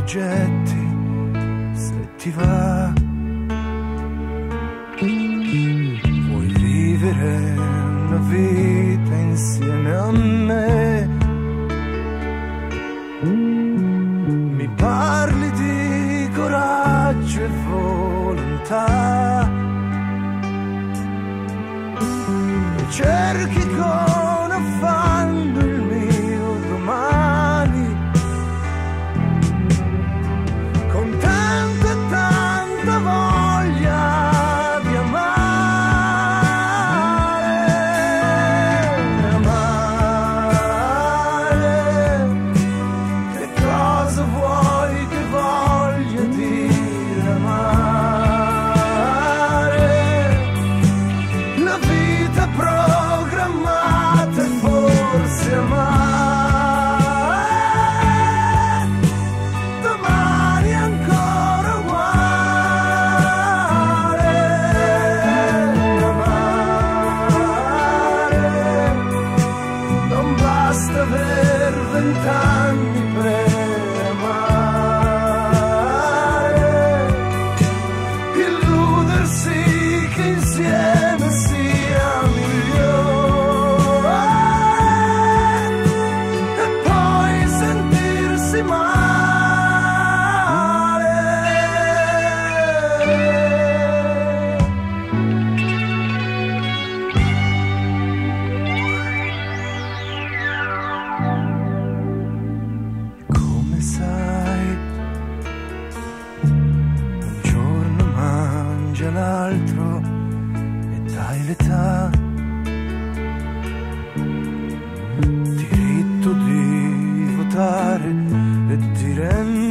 progetti, se ti va. Vuoi vivere una vita insieme a me? Mi parli di coraggio e volontà e cerchi con affanno il mio domani, con tanta e tanta voglia di amare. Che cosa vuoi che voglia dire amare? La vita programmata e forse amare, domani ancora uguale. Amare, non basta aver 20 anni per amare, illudersi che insieme sia migliore e poi sentirsi male. Come sai, un giorno mangia l'altro e dai l'età, diritto di votare e dire